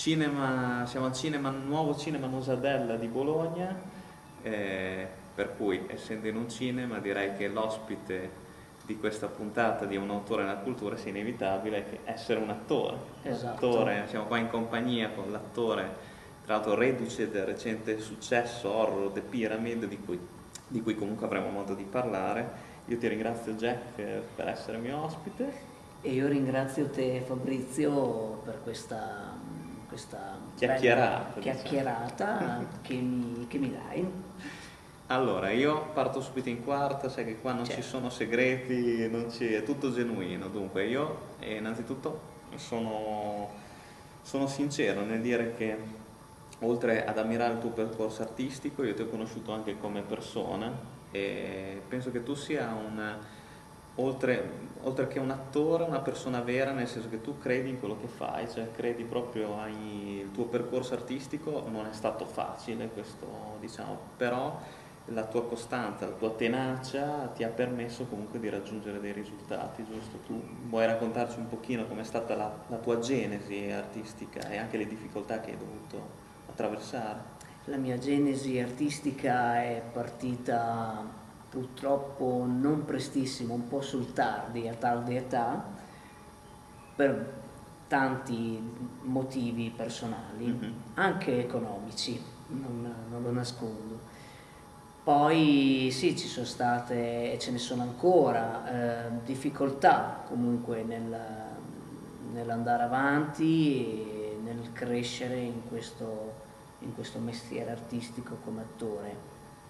siamo al cinema, nuovo cinema Nosadella di Bologna, per cui essendo in un cinema direi che l'ospite di questa puntata di Un autore nella cultura sia inevitabile che essere un attore. Esatto. Attore, siamo qua in compagnia con l'attore, tra l'altro reduce del recente successo horror The Pyramid, di cui comunque avremo modo di parlare. Io ti ringrazio Jack per essere mio ospite. E io ringrazio te Fabrizio per questa chiacchierata, chiacchierata che mi dai. Allora, io parto subito in quarta, sai che qua non Certo. ci sono segreti, è tutto genuino. Dunque io innanzitutto sono sincero nel dire che oltre ad ammirare il tuo percorso artistico, io ti ho conosciuto anche come persona e penso che tu sia oltre che un attore, una persona vera, nel senso che tu credi in quello che fai, cioè credi proprio il tuo percorso artistico non è stato facile, questo diciamo, però la tua costanza, la tua tenacia ti ha permesso comunque di raggiungere dei risultati, giusto? Tu vuoi raccontarci un pochino com'è stata la tua genesi artistica e anche le difficoltà che hai dovuto attraversare? La mia genesi artistica è partita purtroppo non prestissimo, un po' sul tardi, a tarda età, per tanti motivi personali, anche economici, non lo nascondo. Poi sì, ci sono state, e ce ne sono ancora, difficoltà comunque nell'andare avanti e nel crescere in questo mestiere artistico come attore.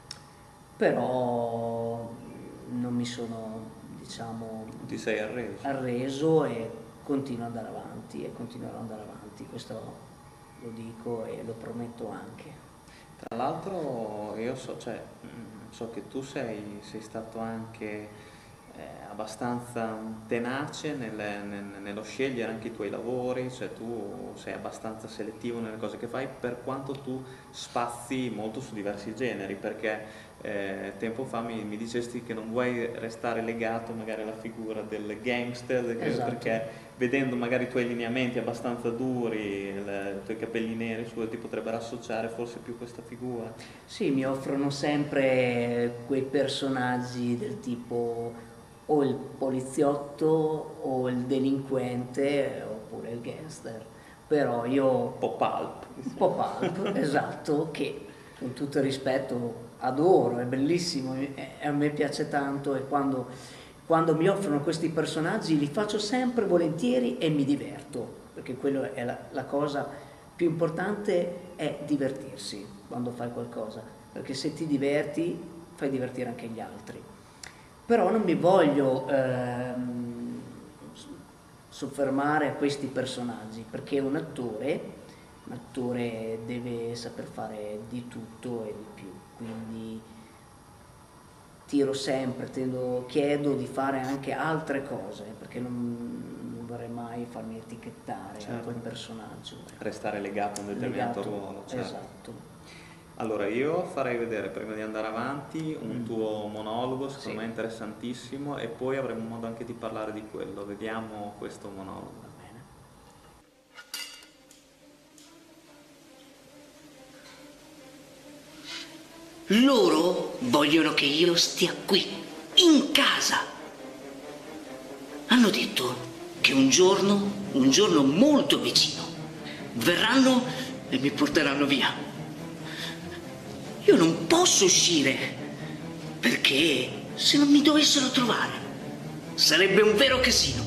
Però non mi sono, diciamo, Ti sei arreso e continuo ad andare avanti e continuerò ad andare avanti, questo lo dico e lo prometto anche. Tra l'altro io so che tu sei stato anche abbastanza tenace nello scegliere anche i tuoi lavori, cioè tu sei abbastanza selettivo nelle cose che fai, per quanto tu spazi molto su diversi generi, perché tempo fa mi dicesti che non vuoi restare legato magari alla figura del gangster, Esatto. perché vedendo magari i tuoi lineamenti abbastanza duri, i tuoi capelli neri, ti potrebbero associare forse più questa figura. Sì, mi offrono sempre quei personaggi del tipo o il poliziotto o il delinquente oppure il gangster, però io Un po' pulp, esatto, che con tutto il rispetto adoro, è bellissimo e a me piace tanto, e quando mi offrono questi personaggi li faccio sempre volentieri e mi diverto, perché quello è la cosa più importante, è divertirsi quando fai qualcosa, perché se ti diverti fai divertire anche gli altri. Però non mi voglio soffermare a questi personaggi, perché un attore deve saper fare di tutto e di più, quindi tiro sempre, chiedo di fare anche altre cose, perché non vorrei mai farmi etichettare a quel personaggio. Restare legato a un determinato ruolo. Certo. Esatto. Allora io farei vedere, prima di andare avanti, un tuo monologo, secondo me interessantissimo, e poi avremo modo anche di parlare di quello. Vediamo questo monologo. Va bene. Loro vogliono che io stia qui, in casa. Hanno detto che un giorno molto vicino, verranno e mi porteranno via. Io non posso uscire, perché se non mi dovessero trovare sarebbe un vero casino.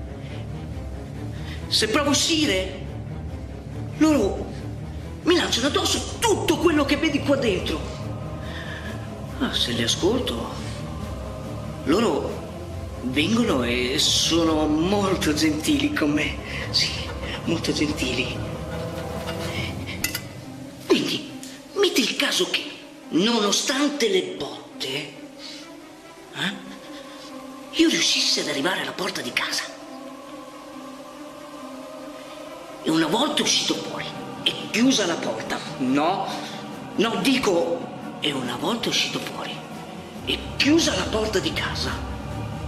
Se provo a uscire, loro mi lanciano addosso tutto quello che vedi qua dentro. Se li ascolto, loro vengono e sono molto gentili con me. Sì, molto gentili. Quindi, metti il caso che, nonostante le botte, io riuscissi ad arrivare alla porta di casa. E una volta uscito fuori e chiusa la porta, e una volta uscito fuori e chiusa la porta di casa,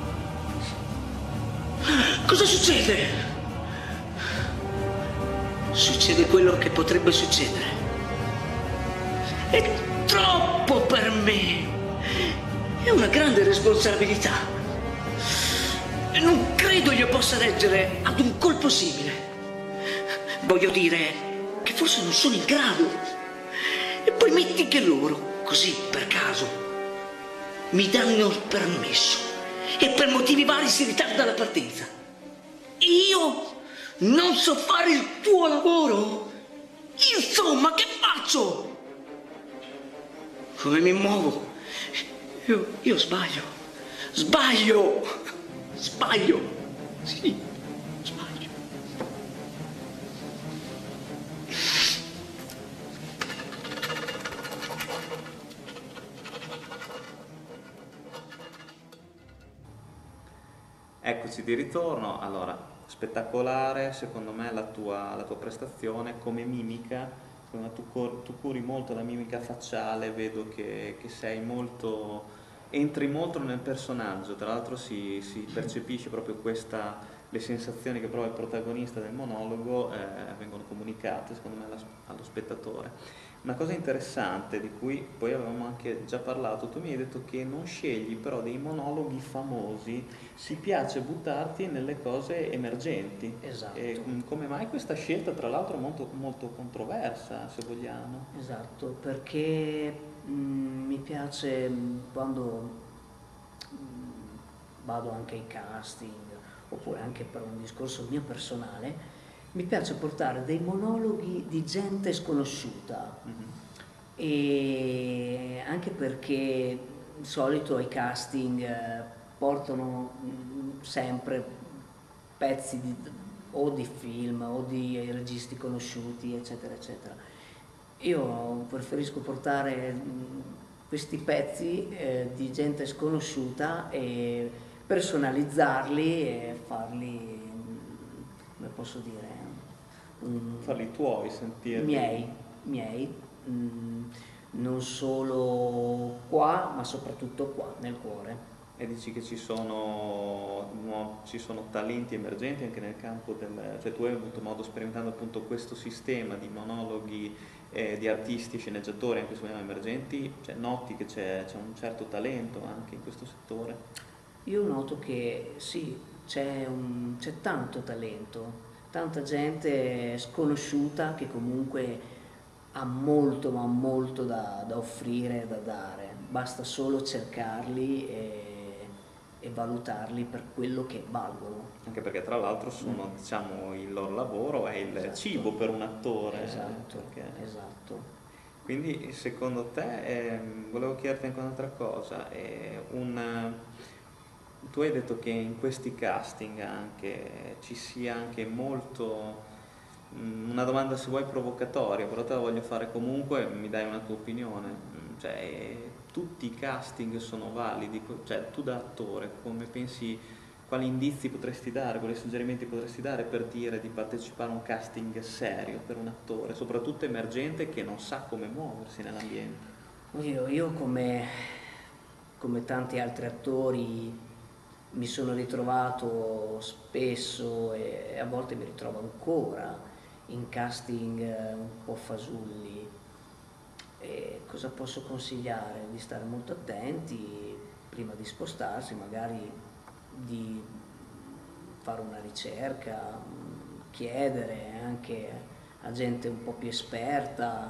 cosa succede? succede quello che potrebbe succedere. È troppo per me. È una grande responsabilità. E non credo io possa reggere ad un colpo simile. Voglio dire che forse non sono in grado. E poi metti che loro, così per caso, mi danno il permesso e per motivi vari si ritarda la partenza. Io non so fare il tuo lavoro? Insomma, che faccio? Come mi muovo? Io sbaglio. Sbaglio! Sbaglio! Sì, sbaglio. Eccoci di ritorno. Allora, spettacolare secondo me la tua prestazione come mimica. Insomma, tu curi molto la mimica facciale, vedo che sei molto, entri molto nel personaggio, tra l'altro si percepisce proprio le sensazioni che prova il protagonista del monologo vengono comunicate secondo me allo spettatore. Una cosa interessante di cui poi avevamo anche già parlato, tu mi hai detto che non scegli però dei monologhi famosi, si piace buttarti nelle cose emergenti. Esatto. E come mai questa scelta, tra l'altro molto, molto controversa, se vogliamo? Esatto, perché mi piace quando vado anche ai casting, oppure anche per un discorso mio personale, mi piace portare dei monologhi di gente sconosciuta. E anche perché di solito ai casting portano sempre pezzi o di film o di registi conosciuti, eccetera, eccetera. Io preferisco portare questi pezzi di gente sconosciuta e personalizzarli e farli, come posso dire, Farli tuoi, sentirli. miei, non solo qua, ma soprattutto qua, nel cuore. E dici che ci sono talenti emergenti anche nel campo cioè tu hai avuto modo, sperimentando appunto questo sistema di monologhi di artisti, sceneggiatori, anche se vogliamo emergenti, cioè noti che c'è un certo talento anche in questo settore? Io noto che sì, c'è tanto talento, tanta gente sconosciuta che comunque ha molto, ma molto da offrire, da dare. Basta solo cercarli e valutarli per quello che valgono. Anche perché tra l'altro sono, diciamo, il loro lavoro è il cibo per un attore. Esatto, esatto. Quindi secondo te, volevo chiederti anche un'altra cosa, tu hai detto che in questi casting anche ci sia anche molto, una domanda se vuoi provocatoria, però te la voglio fare comunque, mi dai una tua opinione, cioè tutti i casting sono validi, cioè tu da attore come pensi, quali indizi potresti dare, quali suggerimenti potresti dare per dire di partecipare a un casting serio per un attore, soprattutto emergente che non sa come muoversi nell'ambiente? Io come tanti altri attori mi sono ritrovato spesso e a volte mi ritrovo ancora in casting un po' fasulli. E cosa posso consigliare? Di stare molto attenti prima di spostarsi, magari di fare una ricerca, chiedere anche a gente un po' più esperta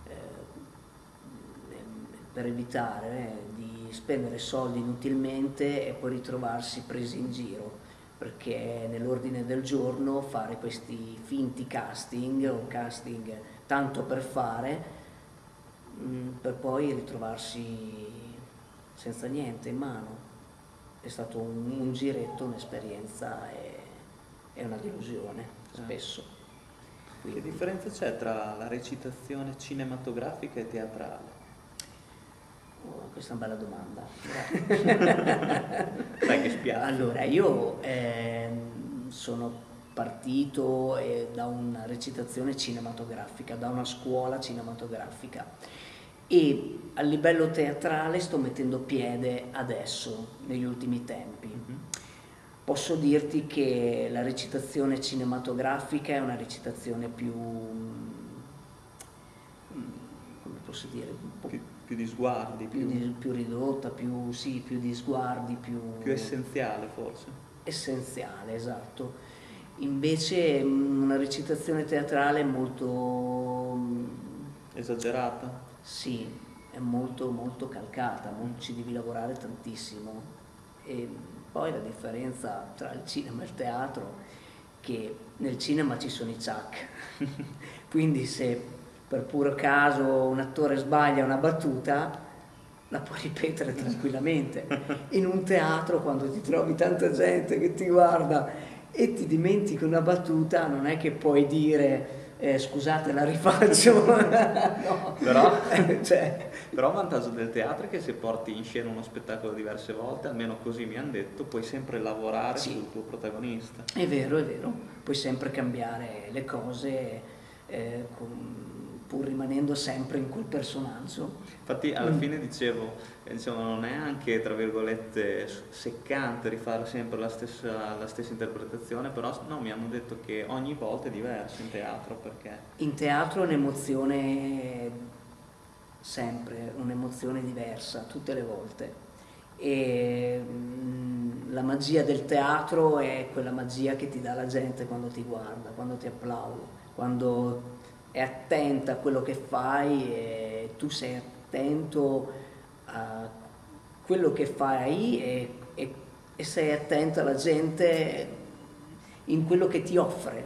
per evitare di spendere soldi inutilmente e poi ritrovarsi presi in giro, perché nell'ordine del giorno fare questi finti casting o casting tanto per fare, per poi ritrovarsi senza niente in mano. È stato un giretto, un'esperienza e una delusione spesso. Che differenza c'è tra la recitazione cinematografica e teatrale? Oh, questa è una bella domanda. Sai che spiace. Allora, io sono partito da una recitazione cinematografica, da una scuola cinematografica, e a livello teatrale sto mettendo piede adesso, negli ultimi tempi. posso dirti che la recitazione cinematografica è una recitazione più, come posso dire, un po' più di sguardi, più ridotta, sì, più di sguardi, più essenziale forse. Essenziale, esatto. Invece una recitazione teatrale è molto esagerata? Sì, è molto molto calcata, ci devi lavorare tantissimo. E poi la differenza tra il cinema e il teatro è che nel cinema ci sono i ciak, quindi se per puro caso un attore sbaglia una battuta la puoi ripetere tranquillamente. In un teatro, quando ti trovi tanta gente che ti guarda e ti dimentichi una battuta, non è che puoi dire scusate, la rifaccio. No. Però il vantaggio del teatro è che se porti in scena uno spettacolo diverse volte, almeno così mi hanno detto, puoi sempre lavorare sul tuo protagonista. È vero, puoi sempre cambiare le cose pur rimanendo sempre in quel personaggio. Infatti alla fine dicevo, non è anche tra virgolette seccante rifare sempre la stessa interpretazione, però no, mi hanno detto che ogni volta è diverso in teatro, perché in teatro è un'emozione sempre, un'emozione diversa tutte le volte, e la magia del teatro è quella magia che ti dà la gente quando ti guarda, quando ti applaude, quando è attenta a quello che fai e tu sei attento a quello che fai e sei attento alla gente in quello che ti offre,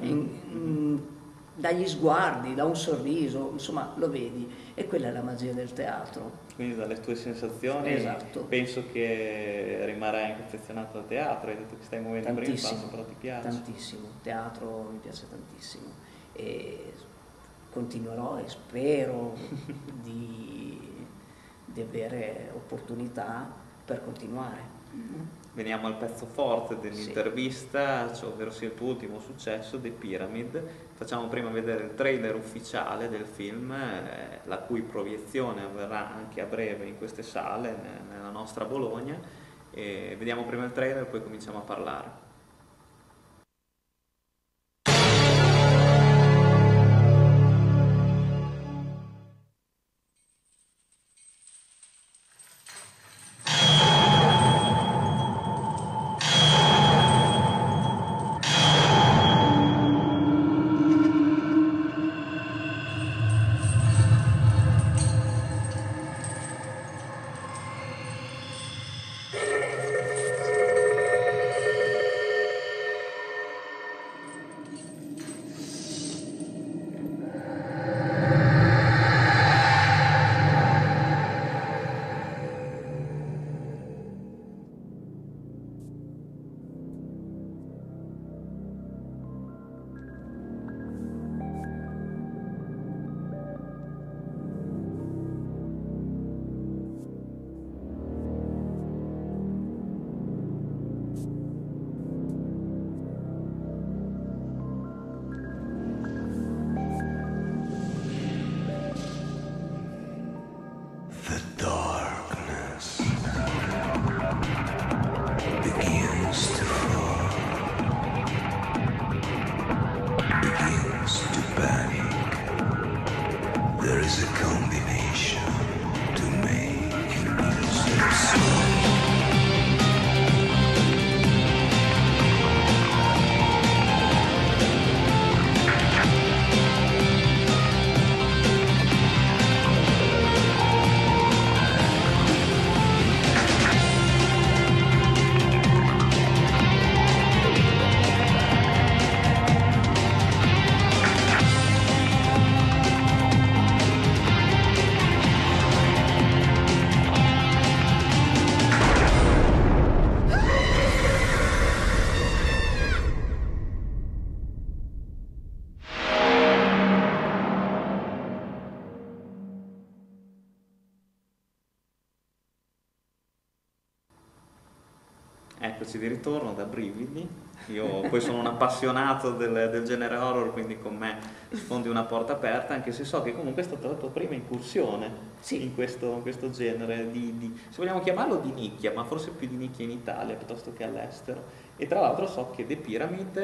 dagli sguardi, da un sorriso, insomma lo vedi, e quella è la magia del teatro. Quindi dalle tue sensazioni penso che rimarrai anche affezionato al teatro, hai detto che stai muovendo il primo passo, però ti piace. Tantissimo, teatro mi piace tantissimo e continuerò e spero di avere opportunità per continuare. Veniamo al pezzo forte dell'intervista, ovvero sia il tuo ultimo successo, The Pyramid. Facciamo prima vedere il trailer ufficiale del film, la cui proiezione avverrà anche a breve in queste sale, nella nostra Bologna. E vediamo prima il trailer e poi cominciamo a parlare. Eccoci di ritorno da brividi. Io poi sono un appassionato del genere horror, quindi con me sfondi una porta aperta, anche se so che comunque è stata la tua prima incursione Sì. in questo genere se vogliamo chiamarlo di nicchia, ma forse più di nicchia in Italia piuttosto che all'estero. E tra l'altro so che The Pyramid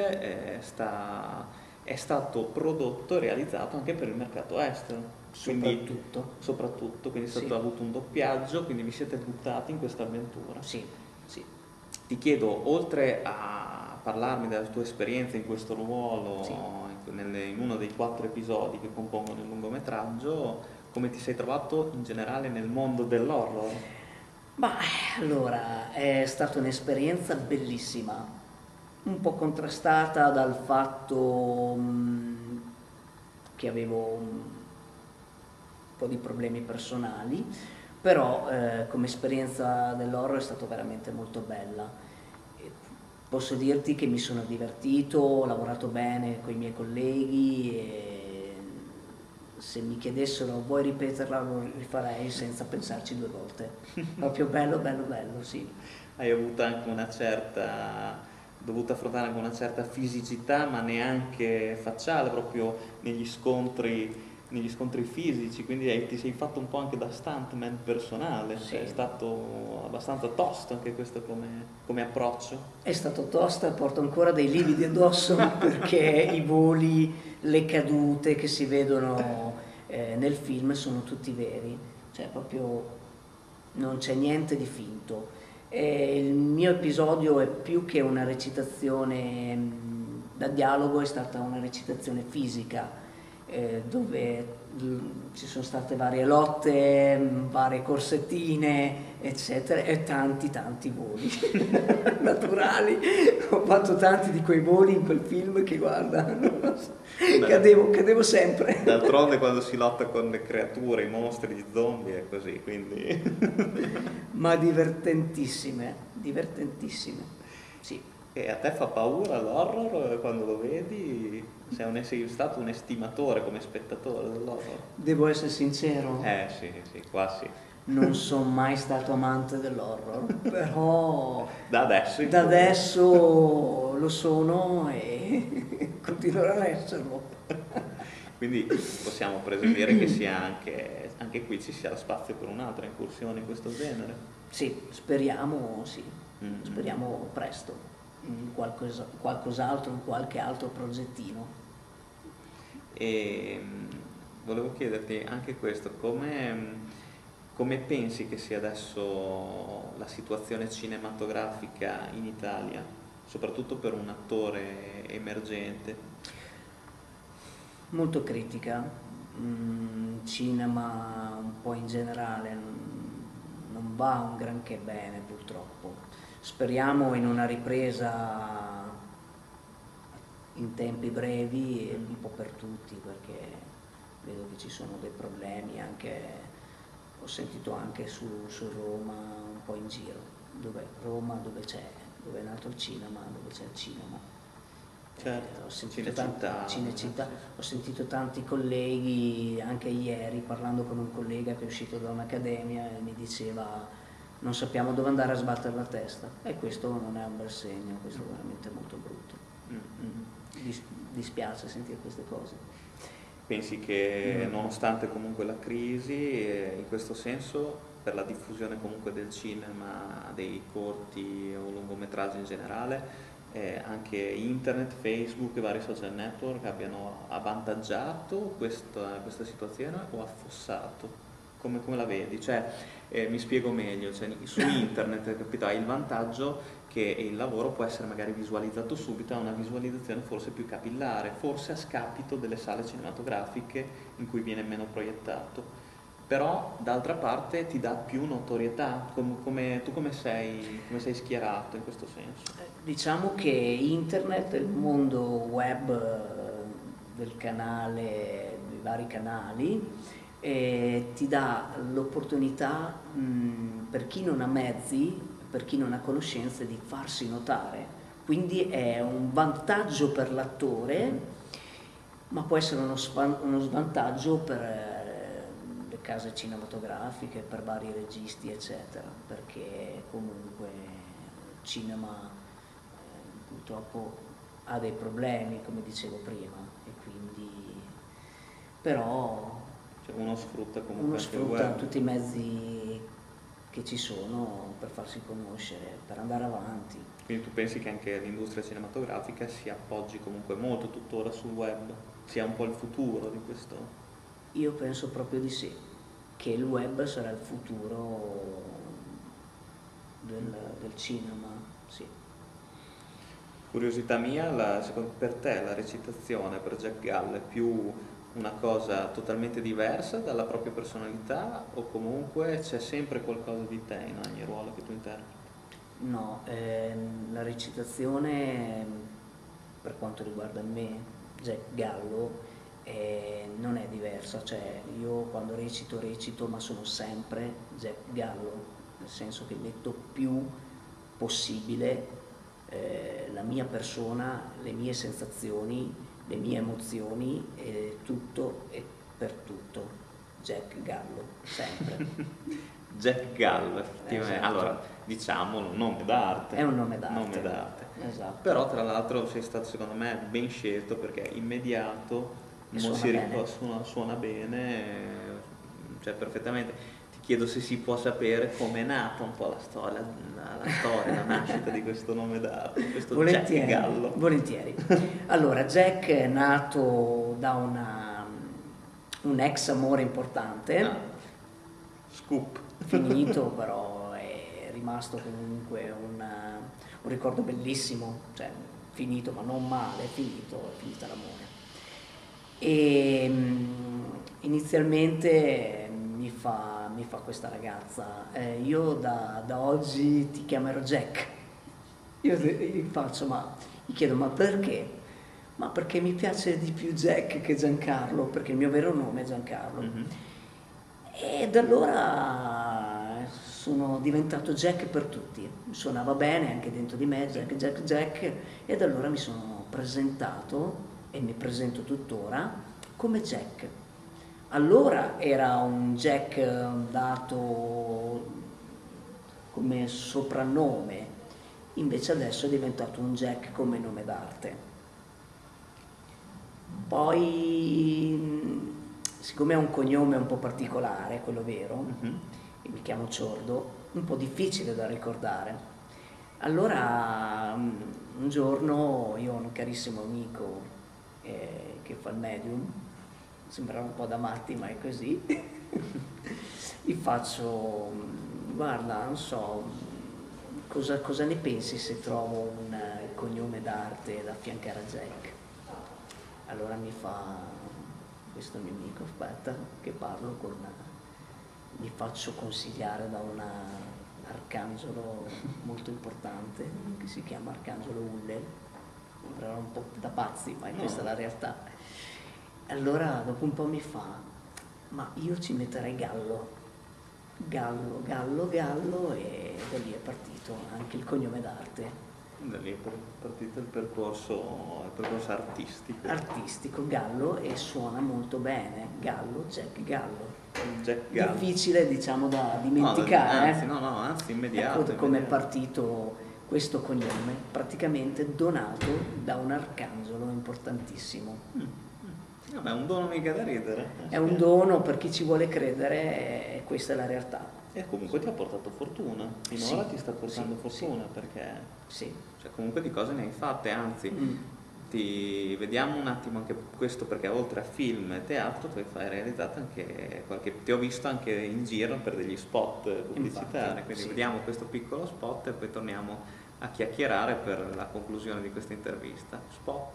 è stato prodotto e realizzato anche per il mercato estero. Soprattutto, quindi è stato Sì. avuto un doppiaggio, quindi vi siete buttati in questa avventura. Sì, sì. Ti chiedo, oltre a parlarmi della tua esperienza in questo ruolo, Sì. in uno dei 4 episodi che compongono il lungometraggio, come ti sei trovato in generale nel mondo dell'horror? Ma allora, è stata un'esperienza bellissima, un po' contrastata dal fatto che avevo un po' di problemi personali, però come esperienza dell'horror è stata veramente molto bella. E posso dirti che mi sono divertito, ho lavorato bene con i miei colleghi e se mi chiedessero vuoi ripeterla lo rifarei senza pensarci 2 volte. Proprio bello, bello, bello, sì. Hai avuto anche dovuto affrontare anche una certa fisicità, ma neanche facciale, proprio negli scontri fisici, quindi ti sei fatto un po' anche da stuntman personale, Sì. cioè è stato abbastanza tosto anche questo come approccio. È stato tosta, porto ancora dei lividi addosso perché i voli, le cadute che si vedono nel film sono tutti veri, cioè proprio non c'è niente di finto. E il mio episodio è più che una recitazione da dialogo, è stata una recitazione fisica dove ci sono state varie lotte, varie corsettine, eccetera, e tanti voli naturali. Ho fatto tanti di quei voli in quel film che guarda, cadevo sempre. D'altronde quando si lotta con le creature, i mostri, gli zombie è così, quindi... Ma divertentissime, sì. E a te fa paura l'horror quando lo vedi? Sei stato un estimatore come spettatore dell'horror? Devo essere sincero, Sì, qua sì. non sono mai stato amante dell'horror, però Da adesso? da adesso lo sono e continuerò a esserlo. Quindi possiamo presumere che sia anche qui ci sia spazio per un'altra incursione in questo genere? Sì, speriamo presto, in qualcos'altro, in qualche altro progettino. E volevo chiederti anche questo, come pensi che sia adesso la situazione cinematografica in Italia, soprattutto per un attore emergente? Molto critica, cinema un po' in generale non va un granché bene purtroppo. Speriamo in una ripresa in tempi brevi e un po' per tutti, perché vedo che ci sono dei problemi anche, ho sentito anche su Roma un po' in giro, dove è nato il cinema, dove c'è il cinema. Certo, Ho sentito Cinecittà. ho sentito tanti colleghi, anche ieri parlando con un collega che è uscito da un'accademia e mi diceva non sappiamo dove andare a sbattere la testa, e questo non è un bel segno, questo è veramente molto brutto. Dispiace sentire queste cose. Pensi che nonostante comunque la crisi, in questo senso, per la diffusione comunque del cinema, dei corti o lungometraggi in generale, anche internet, Facebook e vari social network abbiano avvantaggiato questa situazione o affossato? Come la vedi? Cioè, mi spiego meglio, cioè, su internet capito, hai il vantaggio che il lavoro può essere magari visualizzato subito, ha una visualizzazione forse più capillare, forse a scapito delle sale cinematografiche in cui viene meno proiettato, però d'altra parte ti dà più notorietà. Tu come sei schierato in questo senso? Diciamo che internet, il mondo web del canale, dei vari canali, ti dà l'opportunità per chi non ha mezzi, per chi non ha conoscenze, di farsi notare. Quindi è un vantaggio per l'attore, ma può essere uno svantaggio per le case cinematografiche, per vari registi, eccetera, perché comunque il cinema purtroppo ha dei problemi, come dicevo prima, e quindi però Cioè uno sfrutta comunque uno anche il sfrutta web. tutti i mezzi che ci sono per farsi conoscere, per andare avanti. Quindi tu pensi che anche l'industria cinematografica si appoggi comunque molto tuttora sul web, sia un po' il futuro di questo? Io penso proprio di sì, che il web sarà il futuro del cinema, sì. Curiosità mia, per te la recitazione per Jack Gall è più una cosa totalmente diversa dalla propria personalità o comunque c'è sempre qualcosa di te in ogni ruolo che tu interpreti? No, la recitazione per quanto riguarda me, Jack Gallo, non è diversa, cioè io quando recito ma sono sempre Jack Gallo, nel senso che metto più possibile la mia persona, le mie sensazioni, le mie emozioni, tutto e per tutto, Jack Gallo, sempre. Jack Gall, effettivamente. Esatto. Allora, diciamolo, un nome d'arte. È un nome d'arte. Nome d'arte. Esatto. Però tra l'altro sei stato secondo me ben scelto perché è immediato, E suona suona bene, cioè perfettamente. Ti chiedo se si può sapere com'è nata un po' la storia, la nascita di questo nome d'arte, questo Jack Gallo. Volentieri. Allora, Jack è nato da un ex amore importante, Ah, scoop. finito però è rimasto comunque un ricordo bellissimo, cioè finito ma non male, è finita l'amore. E inizialmente mi fa questa ragazza, io da oggi ti chiamerò Jack. Io gli chiedo ma perché? Ma perché mi piace di più Jack che Giancarlo, perché il mio vero nome è Giancarlo. Mhm. E da allora sono diventato Jack per tutti, suonava bene anche dentro di me, Jack, Jack, Jack, e da allora mi sono presentato e mi presento tuttora come Jack. Allora era un Jack dato come soprannome, invece adesso è diventato un Jack come nome d'arte. Poi, siccome è un cognome un po' particolare, quello vero, e mi chiamo Ciordo, un po' difficile da ricordare. Allora, un giorno io ho un carissimo amico che fa il medium, sembrava un po' da matti ma è così, gli faccio, guarda, non so, cosa ne pensi se trovo un cognome d'arte da affiancare a Jack? Allora mi fa questo mio amico, aspetta che parlo mi faccio consigliare da un arcangelo molto importante che si chiama Arcangelo Ullel, sembrava un po' da pazzi ma questa è la realtà. Allora dopo un po' mi fa, ma io ci metterei Gallo, e da lì è partito anche il cognome d'arte. Da lì è partito il percorso artistico. Gallo, e suona molto bene, Gallo, Jack Gallo. Jack Gallo. Difficile diciamo da dimenticare, anzi immediato. Ecco come è partito questo cognome, praticamente donato da un arcangelo importantissimo. Vabbè, è un dono mica da ridere. È un dono per chi ci vuole credere, e questa è la realtà. E comunque ti ha portato fortuna, finora ti sta portando fortuna perché Sì. cioè, comunque di cose ne hai fatte, anzi ti vediamo un attimo anche questo perché oltre a film e teatro tu hai realizzato anche ti ho visto anche in giro per degli spot pubblicitari, Infatti, quindi sì. vediamo questo piccolo spot e poi torniamo a chiacchierare per la conclusione di questa intervista. Spot.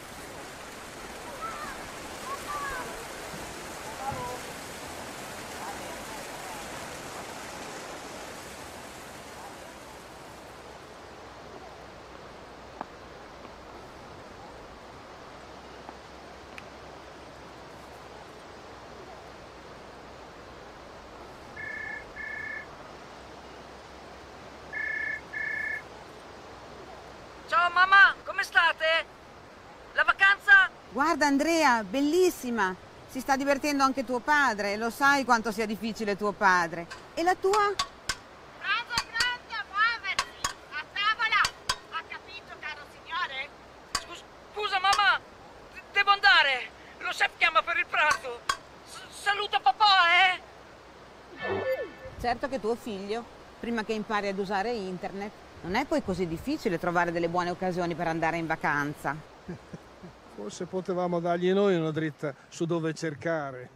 Ciao mamma, come state? La vacanza? Guarda Andrea, bellissima! Si sta divertendo anche tuo padre, lo sai quanto sia difficile tuo padre. E la tua? Pranzo pronto, muoversi! A tavola! Ha capito, caro signore? Scusa mamma, devo andare. Lo chef chiama per il pranzo. certo che tuo figlio, prima che impari ad usare internet, non è poi così difficile trovare delle buone occasioni per andare in vacanza. Forse potevamo dargli noi una dritta su dove cercare.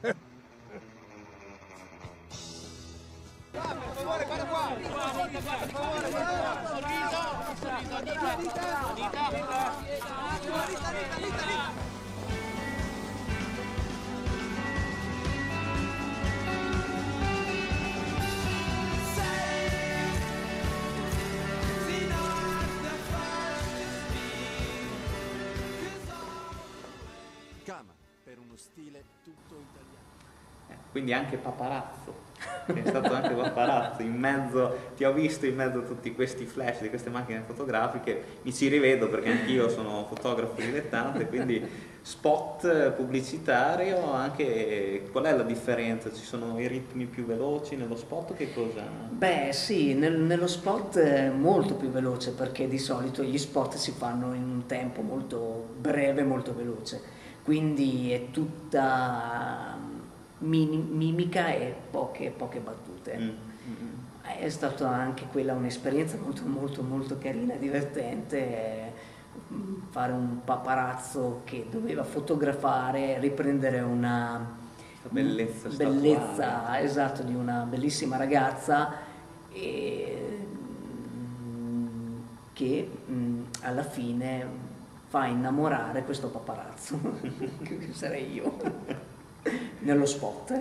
Cama, per uno stile tutto italiano. Quindi anche paparazzo, è stato anche paparazzo, in mezzo, ti ho visto in mezzo a tutti questi flash di queste macchine fotografiche, mi ci rivedo perché anch'io sono fotografo dilettante, quindi spot pubblicitario, anche qual è la differenza? Ci sono i ritmi più veloci nello spot, che cosa? Beh sì, nello spot è molto più veloce perché di solito gli spot si fanno in un tempo molto breve, molto veloce, quindi è tutta mimica e poche battute. È stata anche quella un'esperienza molto carina, divertente, fare un paparazzo che doveva fotografare, riprendere una bellezza, esatto, di una bellissima ragazza che alla fine fa innamorare questo paparazzo che sarei io nello spot.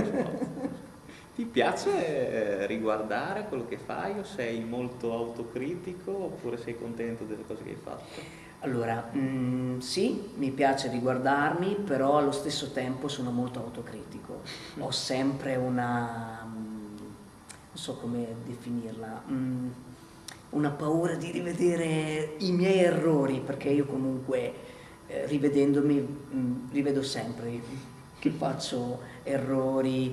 Ti piace riguardare quello che fai o sei molto autocritico oppure sei contento delle cose che hai fatto? Allora, sì, mi piace riguardarmi, però allo stesso tempo sono molto autocritico. Ho sempre una, non so come definirla, una paura di rivedere i miei errori, perché io comunque rivedendomi rivedo sempre che faccio errori,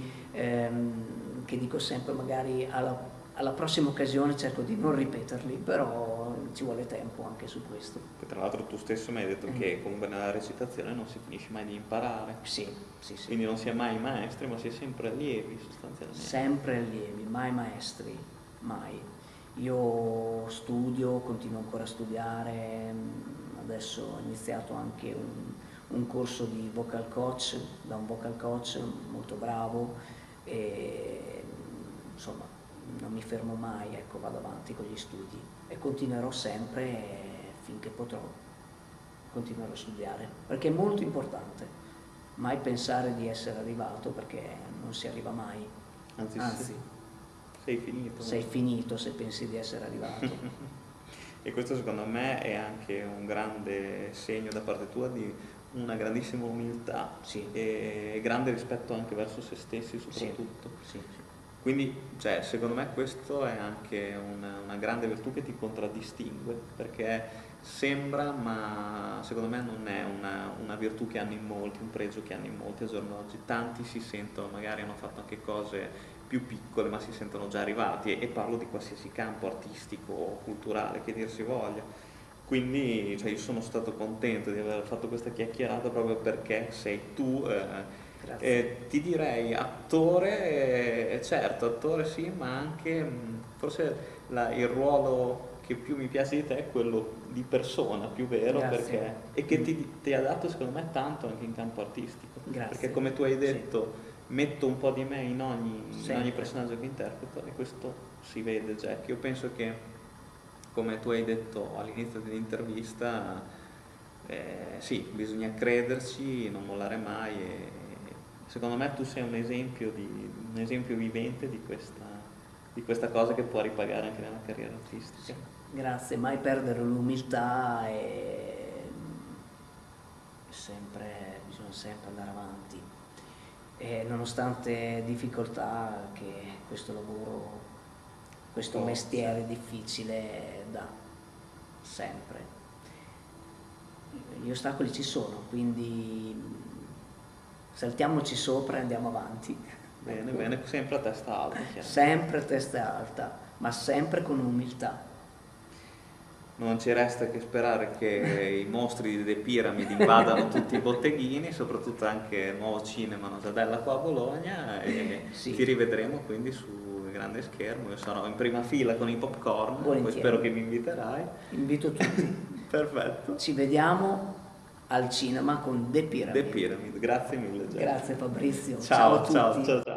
che dico sempre magari alla prossima occasione cerco di non ripeterli, però ci vuole tempo anche su questo. Tra l'altro tu stesso mi hai detto che comunque nella recitazione non si finisce mai di imparare. Sì. Quindi non si è mai maestri, ma si è sempre allievi sostanzialmente. Sempre allievi, mai maestri, mai. Io studio, continuo ancora a studiare, adesso ho iniziato anche un corso di vocal coach, da un vocal coach molto bravo e insomma non mi fermo mai, ecco, vado avanti con gli studi e continuerò sempre finché potrò, continuerò a studiare, perché è molto importante, mai pensare di essere arrivato perché non si arriva mai, anzi sei finito. Sei finito se pensi di essere arrivato. E questo secondo me è anche un grande segno da parte tua di una grandissima umiltà e grande rispetto anche verso se stessi soprattutto. Sì. Quindi secondo me questo è anche una grande virtù che ti contraddistingue, perché sembra, ma secondo me non è una virtù che hanno in molti, un pregio che hanno in molti al giorno d'oggi. Tanti si sentono, magari hanno fatto anche cose più piccole, ma si sentono già arrivati, e parlo di qualsiasi campo artistico o culturale che dir si voglia. Quindi io sono stato contento di aver fatto questa chiacchierata proprio perché sei tu, ti direi attore, certo attore sì, ma anche forse il ruolo che più mi piace di te è quello di persona, più vero. Grazie. Perché, e che ti ha dato secondo me tanto anche in campo artistico. Grazie. Perché come tu hai detto, metto un po' di me in ogni personaggio che interpreto, e questo si vede, Jack. Io penso che, come tu hai detto all'inizio dell'intervista, sì, bisogna crederci, non mollare mai, e secondo me tu sei un esempio vivente di questa cosa che può ripagare anche nella carriera artistica. Grazie, mai perdere l'umiltà bisogna sempre andare avanti. E nonostante difficoltà che questo lavoro, questo mestiere difficile dà, sempre. Gli ostacoli ci sono, quindi saltiamoci sopra e andiamo avanti. Bene, sempre a testa alta. Sempre a testa alta, ma sempre con umiltà. Non ci resta che sperare che i mostri delle piramidi invadano tutti i botteghini, soprattutto anche il nuovo cinema Nosadella qua a Bologna, e Sì. ti rivedremo quindi su grande schermo, io sarò in prima fila con i popcorn, poi Volentieri. spero che mi inviterai. Invito tutti. Perfetto. Ci vediamo al cinema con The Pyramid. The Pyramid, grazie mille. Gianni. Grazie Fabrizio. Ciao, a tutti. ciao, ciao, ciao.